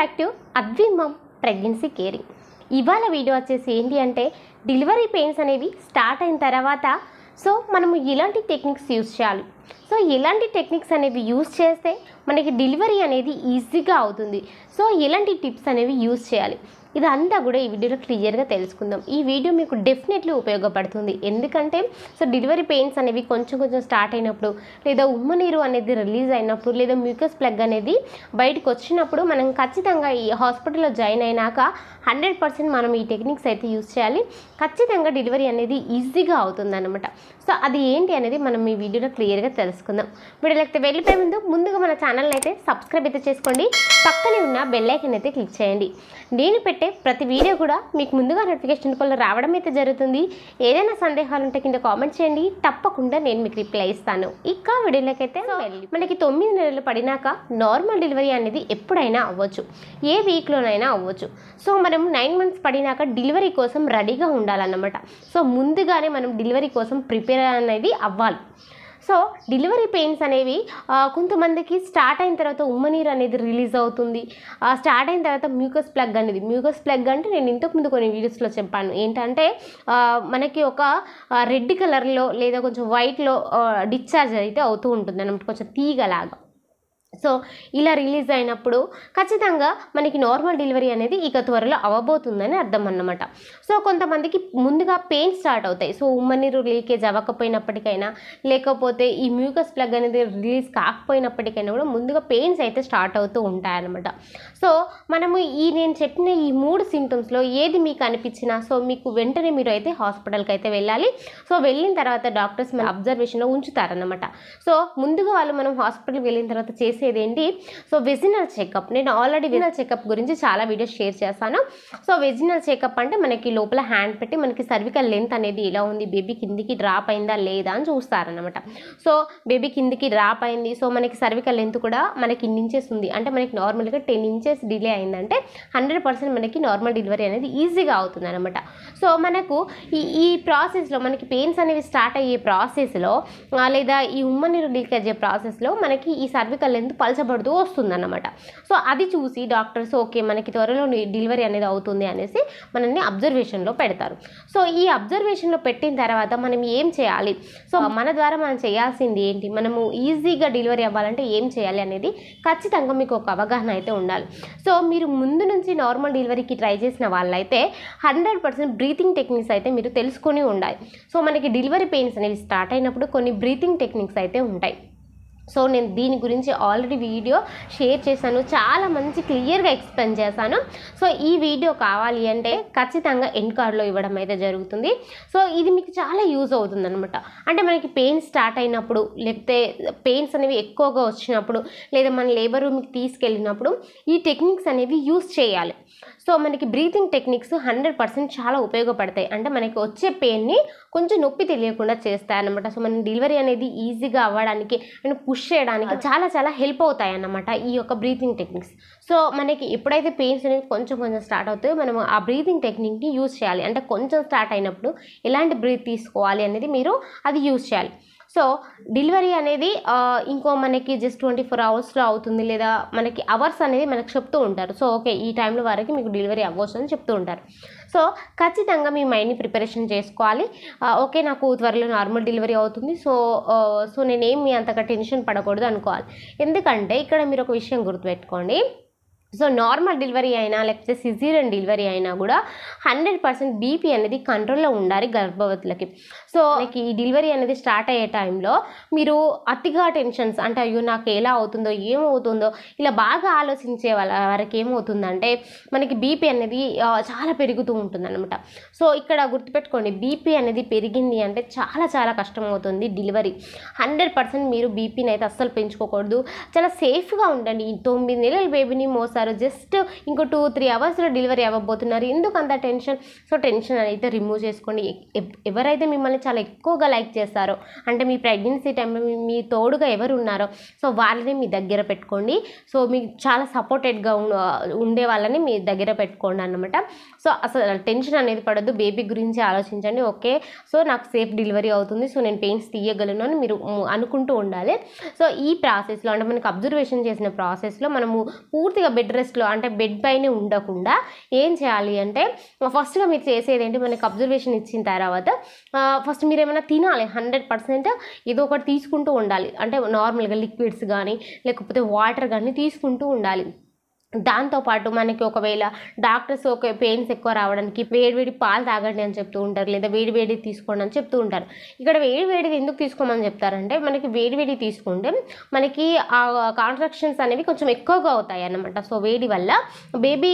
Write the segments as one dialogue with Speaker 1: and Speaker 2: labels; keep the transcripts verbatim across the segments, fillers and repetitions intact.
Speaker 1: Back to అద్వి mom pregnancy caring. ఇవాళ video వచ్చేసి ఏంటి అంటే డెలివరీ పెయిన్స్ అనేవి స్టార్ట్ అయిన తర్వాత సో మనము ఎలాంటి టెక్నిక్స్ యూజ్ చేయాలి, సో ఎలాంటి టెక్నిక్స్ అనేవి యూజ్ చేస్తే మనకి డెలివరీ అనేది ఈజీగా అవుతుంది, సో ఎలాంటి టిప్స్ అనేవి యూజ్ చేయాలి, ఇదంతా కూడా ఈ వీడియోలో క్లియర్గా తెలుసుకుందాం. ఈ వీడియో మీకు డెఫినెట్లీ ఉపయోగపడుతుంది. ఎందుకంటే సో డెలివరీ పెయిన్స్ అనేవి కొంచెం కొంచెం స్టార్ట్ అయినప్పుడు, లేదా ఉమ్మ నీరు అనేది రిలీజ్ అయినప్పుడు, లేదా మ్యూకస్ ప్లగ్ అనేది బయటకు వచ్చినప్పుడు మనం ఖచ్చితంగా ఈ హాస్పిటల్లో జాయిన్ అయినాక హండ్రెడ్ పర్సెంట్ మనం ఈ టెక్నిక్స్ అయితే యూజ్ చేయాలి. ఖచ్చితంగా డెలివరీ అనేది ఈజీగా అవుతుంది అనమాట. సో అది ఏంటి అనేది మనం ఈ వీడియోలో క్లియర్గా తెలుసుకుందాం. వీడియోలైతే వెళ్ళిపోయే ముందు ముందుగా మన ఛానల్ని అయితే సబ్స్క్రైబ్ అయితే చేసుకోండి, పక్కనే ఉన్న బెల్ ఐకాన్ అయితే క్లిక్ చేయండి. నేను పెట్టే ప్రతి వీడియో కూడా మీకు ముందుగా నోటిఫికేషన్ రూపంలో రావడం అయితే జరుగుతుంది. ఏదైనా సందేహాలు ఉంటే కింద కామెంట్ చేయండి, తప్పకుండా నేను మీకు రిప్లై ఇస్తాను. ఇక వీడియోలోకి అయితే మనకి తొమ్మిది నెలలు పడినాక నార్మల్ డెలివరీ అనేది ఎప్పుడైనా అవ్వచ్చు, ఏ వీక్లోనైనా అవ్వచ్చు. సో మనం నైన్ మంత్స్ పడినాక డెలివరీ కోసం రెడీగా ఉండాలన్నమాట. సో ముందుగానే మనం డెలివరీ కోసం ప్రిపేర్ అనేది అవ్వాలి. సో డెలివరీ పెయిన్స్ అనేవి కొంతమందికి స్టార్ట్ అయిన తర్వాత ఉమ్మనీరు అనేది రిలీజ్ అవుతుంది. స్టార్ట్ అయిన తర్వాత మ్యూకస్ ప్లగ్ అనేది, మ్యూకస్ ప్లగ్ అంటే నేను ఇంతకుముందు కొన్ని వీడియోస్లో చెప్పాను ఏంటంటే మనకి ఒక రెడ్ కలర్లో లేదా కొంచెం వైట్లో డిశ్చార్జ్ అయితే అవుతూ ఉంటుంది అన్నమాట, కొంచెం తీగలాగా. సో ఇలా రిలీజ్ అయినప్పుడు ఖచ్చితంగా మనకి నార్మల్ డెలివరీ అనేది ఇక త్వరలో అవ్వబోతుందని అర్థం అన్నమాట. సో కొంతమందికి ముందుగా పెయిన్ స్టార్ట్ అవుతాయి. సో ఉమ్మనీరు లీకేజ్ అవ్వకపోయినప్పటికైనా, లేకపోతే ఈ మ్యూకస్ ప్లగ్ అనేది రిలీజ్ కాకపోయినప్పటికైనా కూడా ముందుగా పెయిన్స్ అయితే స్టార్ట్ అవుతూ ఉంటాయన్నమాట. సో మనము ఈ నేను చెప్పిన ఈ మూడు సింటమ్స్లో ఏది మీకు అనిపించినా సో మీకు వెంటనే మీరు అయితే హాస్పిటల్కి అయితే వెళ్ళాలి. సో వెళ్ళిన తర్వాత డాక్టర్స్ మన అబ్జర్వేషన్లో ఉంచుతారన్నమాట. సో ముందుగా వాళ్ళు మనం హాస్పిటల్కి వెళ్ళిన తర్వాత చేసి ఏంటి సో వెజినల్ చెకప్. నేను ఆల్రెడీ వెజినల్ చెకప్ గురించి చాలా వీడియోస్ షేర్ చేస్తాను. సో వెజినల్ చెకప్ అంటే మనకి లోపల హ్యాండ్ పెట్టి మనకి సర్వికల్ లెంత్ అనేది ఎలా ఉంది, బేబీ కిందికి డ్రాప్ అయిందా లేదా అని చూస్తారనమాట. సో బేబీ కిందికి డ్రాప్ అయింది, సో మనకి సర్వికల్ లెంత్ కూడా మనకి ఇన్ని ఇంచెస్ ఉంది అంటే మనకి నార్మల్గా టెన్ ఇంచెస్ డిలే అయిందంటే హండ్రెడ్ పర్సెంట్ మనకి నార్మల్ డెలివరీ అనేది ఈజీగా అవుతుంది అనమాట. సో మనకు ఈ ఈ ప్రాసెస్లో మనకి పెయిన్స్ అనేవి స్టార్ట్ అయ్యే ప్రాసెస్లో లేదా ఈ ఉమ్మనీరు లీకేజ్ అయ్యే ప్రాసెస్లో మనకి ఈ సర్వికల్ లెంత్ పలచబడుతూ వస్తుందన్నమాట. సో అది చూసి డాక్టర్స్ ఓకే మనకి త్వరలో డెలివరీ అనేది అవుతుంది అనేసి మనల్ని అబ్జర్వేషన్లో పెడతారు. సో ఈ అబ్జర్వేషన్లో పెట్టిన తర్వాత మనం ఏం చేయాలి, సో మన ద్వారా మనం చేయాల్సింది ఏంటి, మనము ఈజీగా డెలివరీ అవ్వాలంటే ఏం చేయాలి అనేది ఖచ్చితంగా మీకు ఒక అవగాహన అయితే ఉండాలి. సో మీరు ముందు నుంచి నార్మల్ డెలివరీకి ట్రై చేసిన వాళ్ళైతే హండ్రెడ్ పర్సెంట్ బ్రీతింగ్ టెక్నిక్స్ అయితే మీరు తెలుసుకొని ఉండాలి. సో మనకి డెలివరీ పెయిన్స్ అనేవి స్టార్ట్ అయినప్పుడు కొన్ని బ్రీతింగ్ టెక్నిక్స్ అయితే ఉంటాయి. సో నేను దీని గురించి ఆల్రెడీ వీడియో షేర్ చేశాను, చాలా మంచి క్లియర్గా ఎక్స్ప్లెయిన్ చేశాను. సో ఈ వీడియో కావాలి అంటే ఖచ్చితంగా ఎండ్ కార్డ్లో ఇవ్వడం అయితే జరుగుతుంది. సో ఇది మీకు చాలా యూజ్ అవుతుంది అనమాట. అంటే మనకి పెయిన్ స్టార్ట్ అయినప్పుడు, లేకపోతే పెయిన్స్ అనేవి ఎక్కువగా వచ్చినప్పుడు, లేదా మన లేబర్ రూమ్కి తీసుకెళ్ళినప్పుడు ఈ టెక్నిక్స్ అనేవి యూజ్ చేయాలి. సో మనకి బ్రీతింగ్ టెక్నిక్స్ హండ్రెడ్ పర్సెంట్ చాలా ఉపయోగపడతాయి. అంటే మనకి వచ్చే పెయిన్ని కొంచెం నొప్పి తెలియకుండా చేస్తాయి అన్నమాట. సో మన డెలివరీ అనేది ఈజీగా అవ్వడానికి అండ్ పుష్ చేయడానికి చాలా చాలా హెల్ప్ అవుతాయి అన్నమాట ఈ యొక్క బ్రీతింగ్ టెక్నిక్స్. సో మనకి ఎప్పుడైతే పెయిన్స్ అనేవి కొంచెం కొంచెం స్టార్ట్ అవుతాయో మనం ఆ బ్రీతింగ్ టెక్నిక్ని యూజ్ చేయాలి. అంటే కొంచెం స్టార్ట్ అయినప్పుడు ఎలాంటి బ్రీత్ తీసుకోవాలి అనేది మీరు అది యూజ్ చేయాలి. సో డెలివరీ అనేది ఇంకో మనకి జస్ట్ ట్వంటీ ఫోర్ అవర్స్లో అవుతుంది, లేదా మనకి అవర్స్ అనేది మనకు చెప్తూ ఉంటారు. సో ఓకే ఈ టైంలో వరకు మీకు డెలివరీ అవ్వచ్చు అని చెప్తూ ఉంటారు. సో ఖచ్చితంగా మీ మైండ్ని ప్రిపరేషన్ చేసుకోవాలి. ఓకే నాకు త్వరలో నార్మల్ డెలివరీ అవుతుంది, సో సో నేనేమి అంతగా టెన్షన్ పడకూడదు అనుకోవాలి. ఎందుకంటే ఇక్కడ మీరు ఒక విషయం గుర్తుపెట్టుకోండి, సో నార్మల్ డెలివరీ అయినా లేకపోతే సిజేరియన్ డెలివరీ అయినా కూడా హండ్రెడ్ పర్సెంట్ బీపీ అనేది కంట్రోల్లో ఉండాలి గర్భవతులకి. సో మనకి ఈ డెలివరీ అనేది స్టార్ట్ అయ్యే టైంలో మీరు అతిగా టెన్షన్స్ అంటే అయ్యో నాకు ఎలా అవుతుందో ఏమవుతుందో ఇలా బాగా ఆలోచించే వాళ్ళ వరకు ఏమవుతుందంటే మనకి బీపీ అనేది చాలా పెరుగుతూ ఉంటుంది అనమాట. సో ఇక్కడ గుర్తుపెట్టుకోండి, బీపీ అనేది పెరిగింది అంటే చాలా చాలా కష్టం అవుతుంది డెలివరీ. హండ్రెడ్ పర్సెంట్ మీరు బీపీని అయితే అస్సలు పెంచుకోకూడదు, చాలా సేఫ్గా ఉండండి. తొమ్మిది నెలల బేబీని మోసారు, జస్ట్ ఇంకో టూ త్రీ అవర్స్లో డెలివరీ అవ్వబోతున్నారు, ఎందుకు అంత టెన్షన్. సో టెన్షన్ అయితే రిమూవ్ చేసుకోండి. ఎవరైతే మిమ్మల్ని చాలా ఎక్కువగా లైక్ చేస్తారో అంటే మీ ప్రెగ్నెన్సీ టైంలో మీ తోడుగా ఎవరు ఉన్నారో సో వాళ్ళని మీ దగ్గర పెట్టుకోండి. సో మీకు చాలా సపోర్టెడ్గా ఉండే వాళ్ళని మీ దగ్గర పెట్టుకోండి అన్నమాట. సో అసలు టెన్షన్ అనేది పడద్దు, బేబీ గురించి ఆలోచించండి. ఓకే సో నాకు సేఫ్ డెలివరీ అవుతుంది, సో నేను పెయిన్స్ తీయగలను అని మీరు అనుకుంటూ ఉండాలి. సో ఈ ప్రాసెస్లో అంటే మనకు అబ్జర్వేషన్ చేసిన ప్రాసెస్లో మనము పూర్తిగా బెడ్ బెడ్ రెస్ట్లో అంటే బెడ్ పైన ఉండకుండా ఏం చేయాలి అంటే ఫస్ట్గా మీరు చేసేది ఏంటి, మనకి అబ్జర్వేషన్ ఇచ్చిన తర్వాత ఫస్ట్ మీరు ఏమైనా తినాలి. హండ్రెడ్ పర్సెంట్ ఏదో ఒకటి తీసుకుంటూ ఉండాలి. అంటే నార్మల్గా లిక్విడ్స్ కానీ లేకపోతే వాటర్ కానీ తీసుకుంటూ ఉండాలి. దాంతోపాటు మనకి ఒకవేళ డాక్టర్స్ ఒక పెయిన్స్ ఎక్కువ రావడానికి వేడి వేడి పాలు తాగండి అని చెప్తూ ఉంటారు, లేదా వేడి వేడి తీసుకోండి అని చెప్తూ ఉంటారు. ఇక్కడ వేడి వేడిది ఎందుకు తీసుకోమని చెప్తారంటే మనకి వేడి వేడి తీసుకుంటే మనకి ఆ కాంట్రాక్షన్స్ అనేవి కొంచెం ఎక్కువగా అవుతాయి అన్నమాట. సో వేడి వల్ల బేబీ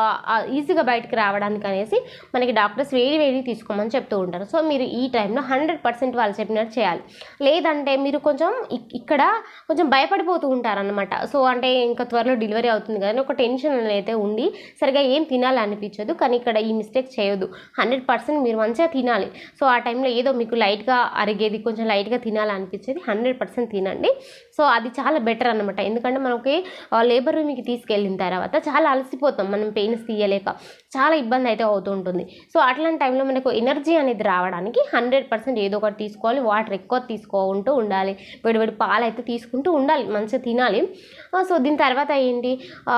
Speaker 1: ఈజీగా బయటకు రావడానికి అనేసి మనకి డాక్టర్స్ వేడి వేడి తీసుకోమని చెప్తూ ఉంటారు. సో మీరు ఈ టైంలో హండ్రెడ్ పర్సెంట్ వాళ్ళు చెప్పినట్టు చేయాలి. లేదంటే మీరు కొంచెం ఇక్కడ కొంచెం భయపడిపోతూ ఉంటారనమాట. సో అంటే ఇంకా త్వరలో డెలివరీ అవుతుంది కదా ఒక టెన్షన్ అయితే ఉండి సరిగా ఏం తినాలనిపించదు. కానీ ఇక్కడ ఈ మిస్టేక్ చేయొద్దు. హండ్రెడ్ పర్సెంట్ మీరు మంచిగా తినాలి. సో ఆ టైంలో ఏదో మీకు లైట్గా అరిగేది కొంచెం లైట్గా తినాలనిపించేది హండ్రెడ్ పర్సెంట్ తినండి. సో అది చాలా బెటర్ అనమాట. ఎందుకంటే మనకి లేబర్ రూమ్కి తీసుకెళ్ళిన తర్వాత చాలా అలసిపోతాం, మనం పెయిన్స్ తీయలేక చాలా ఇబ్బంది అయితే అవుతూ ఉంటుంది. సో అట్లాంటి టైంలో మనకు ఎనర్జీ అనేది రావడానికి హండ్రెడ్ పర్సెంట్ ఏదో ఒకటి తీసుకోవాలి. వాటర్ ఎక్కువ తీసుకుంటూ ఉండాలి, వేడి వేడి పాలు అయితే తీసుకుంటూ ఉండాలి, మంచిగా తినాలి. సో దీని తర్వాత ఏంటి,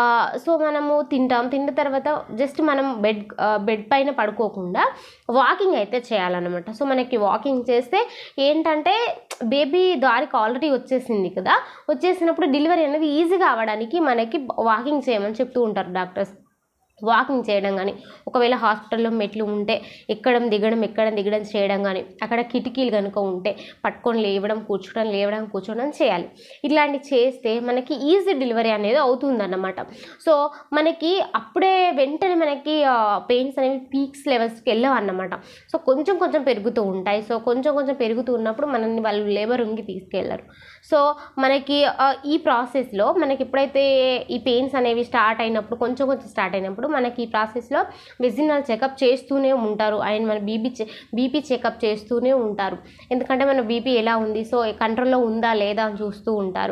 Speaker 1: సో మనము తింటాం, తిన్న తర్వాత జస్ట్ మనం బెడ్ బెడ్ పైన పడుకోకుండా వాకింగ్ అయితే చేయాలన్నమాట. సో మనకి వాకింగ్ చేస్తే ఏంటంటే బేబీ దారికి ఆల్రెడీ వచ్చేసింది కదా, వచ్చేసినప్పుడు డెలివరీ అనేది ఈజీగా అవ్వడానికి మనకి వాకింగ్ చేయమని చెప్తూ ఉంటారు డాక్టర్స్. వాకింగ్ చేయడం కానీ, ఒకవేళ హాస్పిటల్లో మెట్లు ఉంటే ఎక్కడం దిగడం ఎక్కడం దిగడం చేయడం కానీ, అక్కడ కిటికీలు కనుక ఉంటే పట్టుకొని లేవడం కూర్చోవడం లేవడం కూర్చోవడం చేయాలి. ఇట్లాంటివి చేస్తే మనకి ఈజీ డెలివరీ అనేది అవుతుందన్నమాట. సో మనకి అప్పుడే వెంటనే మనకి పెయిన్స్ అనేవి పీక్స్ లెవెల్స్కి వెళ్ళవు అన్నమాట. సో కొంచెం కొంచెం పెరుగుతూ ఉంటాయి. సో కొంచెం కొంచెం పెరుగుతూ ఉన్నప్పుడు మనల్ని వాళ్ళు లేబర్ రూమ్కి తీసుకెళ్లరు. సో మనకి ఈ ప్రాసెస్లో మనకి ఎప్పుడైతే ఈ పెయిన్స్ అనేవి స్టార్ట్ అయినప్పుడు కొంచెం కొంచెం స్టార్ట్ అయినప్పుడు మనకి ఈ ప్రాసెస్లో వెజినల్ చెకప్ చేస్తూనే ఉంటారు. అండ్ మన బీపీ బీపీ చెకప్ చేస్తూనే ఉంటారు. ఎందుకంటే మన బీపీ ఎలా ఉంది, సో కంట్రోల్లో ఉందా లేదా అని చూస్తూ ఉంటారు.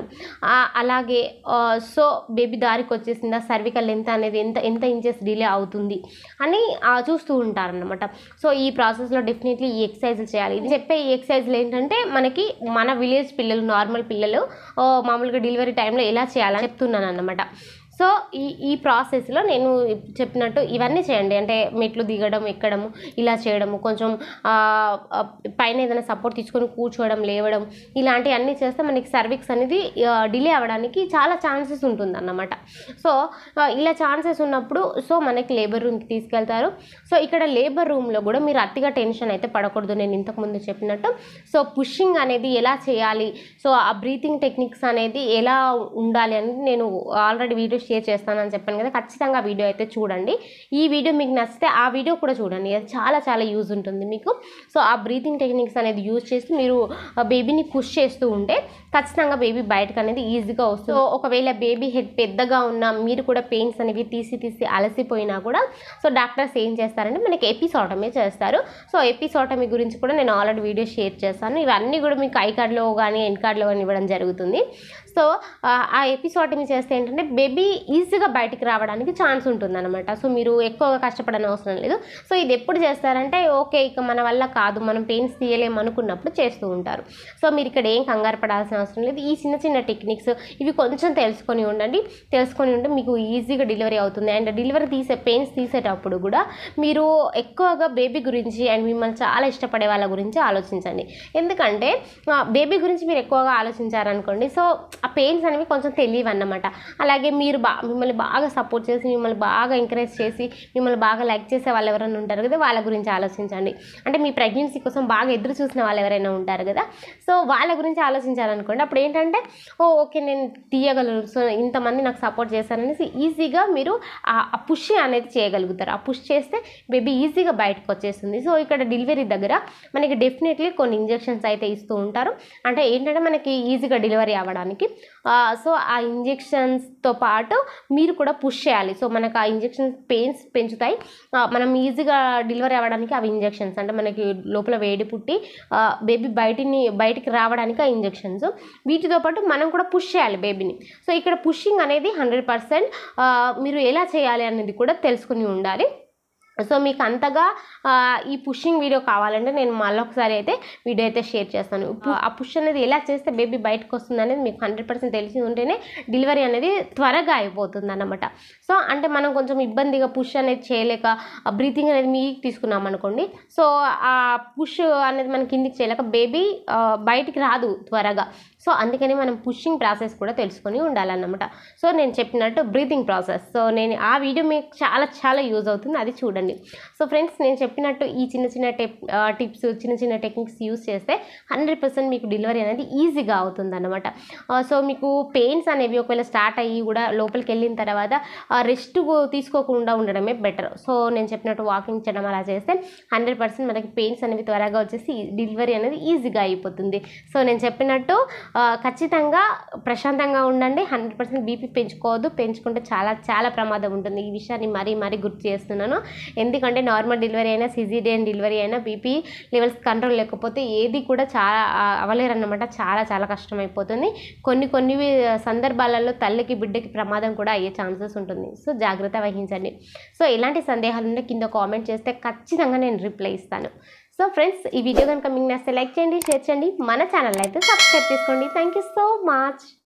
Speaker 1: అలాగే సో బేబీ దారికి వచ్చేసిందా, సర్వికల్ లెంత్ అనేది ఎంత ఎంత ఇంచెస్ డిలే అవుతుంది అని చూస్తూ ఉంటారన్నమాట. సో ఈ ప్రాసెస్లో డెఫినెట్లీ ఈ ఎక్సర్సైజులు చేయాలి. ఇది చెప్పే ఈ ఎక్సర్సైజులు ఏంటంటే మనకి మన విలేజ్ పిల్లలు నార్మల్ పిల్లలు మామూలుగా డెలివరీ టైంలో ఎలా చేయాలని చెప్తున్నాను అన్నమాట. సో ఈ ఈ ప్రాసెస్లో నేను చెప్పినట్టు ఇవన్నీ చేయండి. అంటే మెట్లు దిగడం ఎక్కడము ఇలా చేయడము, కొంచెం పైన ఏదైనా సపోర్ట్ తీసుకొని కూర్చోవడం లేవడం ఇలాంటివన్నీ చేస్తే మనకి సర్విక్స్ అనేది డిలే అవ్వడానికి చాలా ఛాన్సెస్ ఉంటుందన్నమాట. సో ఇలా ఛాన్సెస్ ఉన్నప్పుడు సో మనకి లేబర్ రూమ్కి తీసుకెళ్తారు. సో ఇక్కడ లేబర్ రూమ్లో కూడా మీరు అతిగా టెన్షన్ అయితే పడకూడదు. నేను ఇంతకుముందు చెప్పినట్టు సో పుషింగ్ అనేది ఎలా చేయాలి, సో ఆ బ్రీతింగ్ టెక్నిక్స్ అనేది ఎలా ఉండాలి అనేది నేను ఆల్రెడీ వీడియో షేర్ చేస్తానని చెప్పాను కదా, ఖచ్చితంగా వీడియో అయితే చూడండి. ఈ వీడియో మీకు నచ్చితే ఆ వీడియో కూడా చూడండి, అది చాలా చాలా యూజ్ ఉంటుంది మీకు. సో ఆ బ్రీతింగ్ టెక్నిక్స్ అనేది యూజ్ చేసి మీరు బేబీని పుష్ చేస్తూ ఉంటే ఖచ్చితంగా బేబీ బయటకు అనేది ఈజీగా వస్తుంది. సో ఒకవేళ బేబీ హెడ్ పెద్దగా ఉన్నా మీరు కూడా పెయిన్స్ అనేవి తీసి తీసి అలసిపోయినా కూడా సో డాక్టర్స్ ఏం చేస్తారంటే మనకి ఎపిసోటమీ చేస్తారు. సో ఎపిసోటమీ గురించి కూడా నేను ఆల్రెడీ వీడియో షేర్ చేస్తాను. ఇవన్నీ కూడా మీకు ఐ కార్డ్లో కానీ ఎన్ కార్డ్లో కానీ ఇవ్వడం జరుగుతుంది. సో ఆ ఎపిసోటమీ చేస్తే ఏంటంటే బేబీ ఈజీగా బయటికి రావడానికి ఛాన్స్ ఉంటుందన్నమాట. సో మీరు ఎక్కువగా కష్టపడని అవసరం లేదు. సో ఇది ఎప్పుడు చేస్తారంటే ఓకే ఇక మన వల్ల కాదు, మనం పెయిన్స్ తీయలేము అనుకున్నప్పుడు చేస్తూ ఉంటారు. సో మీరు ఇక్కడ ఏం కంగారు పడాల్సిన అవసరం లేదు. ఈ చిన్న చిన్న టెక్నిక్స్ ఇవి కొంచెం తెలుసుకొని ఉండండి. తెలుసుకొని ఉంటే మీకు ఈజీగా డెలివరీ అవుతుంది. అండ్ డెలివరీ తీసే పెయిన్స్ తీసేటప్పుడు కూడా మీరు ఎక్కువగా బేబీ గురించి అండ్ మిమ్మల్ని చాలా ఇష్టపడే వాళ్ళ గురించి ఆలోచించండి. ఎందుకంటే బేబీ గురించి మీరు ఎక్కువగా ఆలోచించారనుకోండి సో ఆ పెయిన్స్ అనేవి కొంచెం తెలియవు అన్నమాట. అలాగే మీరు బా మిమ్మల్ని బాగా సపోర్ట్ చేసి మిమ్మల్ని బాగా ఎంకరేజ్ చేసి మిమ్మల్ని బాగా లైక్ చేసే వాళ్ళు ఎవరైనా ఉంటారు కదా, వాళ్ళ గురించి ఆలోచించండి. అంటే మీ ప్రెగ్నెన్సీ కోసం బాగా ఎదురు చూసిన వాళ్ళు ఎవరైనా ఉంటారు కదా, సో వాళ్ళ గురించి ఆలోచించాలనుకోండి. అప్పుడు ఏంటంటే ఓ ఓకే నేను తీయగలను, సో ఇంతమంది నాకు సపోర్ట్ చేశారనేసి ఈజీగా మీరు ఆ పుష్ అనేది చేయగలుగుతారు. ఆ పుష్ చేస్తే బేబీ ఈజీగా బయటకు వచ్చేస్తుంది. సో ఇక్కడ డెలివరీ దగ్గర మనకి డెఫినెట్లీ కొన్ని ఇంజెక్షన్స్ అయితే ఇస్తూ ఉంటారు. అంటే ఏంటంటే మనకి ఈజీగా డెలివరీ అవ్వడానికి. సో ఆ ఇంజెక్షన్స్తో పాటు మీరు కూడా పుష్ చేయాలి. సో మనకు ఆ ఇంజెక్షన్స్ పెయిన్స్ పెంచుతాయి, మనం ఈజీగా డెలివరీ అవ్వడానికి అవి ఇంజెక్షన్స్ అంటే మనకి లోపల వేడి పుట్టి బేబీ బయటిని బయటికి రావడానికి ఆ ఇంజెక్షన్స్. వీటితో పాటు మనం కూడా పుష్ చేయాలి బేబీని. సో ఇక్కడ పుషింగ్ అనేది హండ్రెడ్ పర్సెంట్ మీరు ఎలా చేయాలి అనేది కూడా తెలుసుకుని ఉండాలి. సో మీకు అంతగా ఈ పుషింగ్ వీడియో కావాలంటే నేను మళ్ళీ ఒకసారి అయితే వీడియో అయితే షేర్ చేస్తాను. ఆ పుష్ అనేది ఎలా చేస్తే బేబీ బయటకు వస్తుంది అనేది మీకు హండ్రెడ్ పర్సెంట్ తెలిసి ఉంటేనే డెలివరీ అనేది త్వరగా అయిపోతుంది అన్నమాట. సో అంటే మనం కొంచెం ఇబ్బందిగా పుష్ అనేది చేయలేక బ్రీతింగ్ అనేది మీకు తీసుకున్నాం అనుకోండి, సో ఆ పుష్ అనేది మనం కిందికి చేయలేక బేబీ బయటికి రాదు త్వరగా. సో అందుకని మనం పుషింగ్ ప్రాసెస్ కూడా తెలుసుకొని ఉండాలన్నమాట. సో నేను చెప్పినట్టు బ్రీతింగ్ ప్రాసెస్, సో నేను ఆ వీడియో మీకు చాలా చాలా యూజ్ అవుతుంది, అది చూడండి. సో ఫ్రెండ్స్, నేను చెప్పినట్టు ఈ చిన్న చిన్న టిప్ టిప్స్ చిన్న చిన్న టెక్నిక్స్ యూస్ చేస్తే హండ్రెడ్ పర్సెంట్ మీకు డెలివరీ అనేది ఈజీగా అవుతుంది అన్నమాట. సో మీకు పెయిన్స్ అనేవి ఒకవేళ స్టార్ట్ అయ్యి కూడా లోపలికి వెళ్ళిన తర్వాత రెస్ట్ తీసుకోకుండా ఉండడమే బెటర్. సో నేను చెప్పినట్టు వాకింగ్ చేయడం అలా చేస్తే హండ్రెడ్ పర్సెంట్ మనకి పెయిన్స్ అనేవి త్వరగా వచ్చేసి డెలివరీ అనేది ఈజీగా అయిపోతుంది. సో నేను చెప్పినట్టు ఖచ్చితంగా ప్రశాంతంగా ఉండండి. హండ్రెడ్ పర్సెంట్ బీపీ పెంచుకోవద్దు, పెంచుకుంటే చాలా చాలా ప్రమాదం ఉంటుంది. ఈ విషయాన్ని మరీ మరీ గుర్తు చేస్తున్నాను. ఎందుకంటే నార్మల్ డెలివరీ అయినా సిజేరియన్ డెలివరీ అయినా బీపీ లెవెల్స్ కంట్రోల్ లేకపోతే ఏది కూడా చాలా అవ్వలేరన్నమాట. చాలా చాలా కష్టమైపోతుంది. కొన్ని కొన్ని సందర్భాలలో తల్లికి బిడ్డకి ప్రమాదం కూడా అయ్యే ఛాన్సెస్ ఉంటుంది. సో జాగ్రత్త వహించండి. సో ఎలాంటి సందేహాలు ఉంటే కింద కామెంట్ చేస్తే ఖచ్చితంగా నేను రిప్లై ఇస్తాను. సో ఫ్రెండ్స్, ఈ వీడియో కనుక మీకు నచ్చితే లైక్ చేయండి, షేర్ చేయండి, మన ఛానల్ అయితే సబ్స్క్రైబ్ చేసుకోండి. Thank you so much.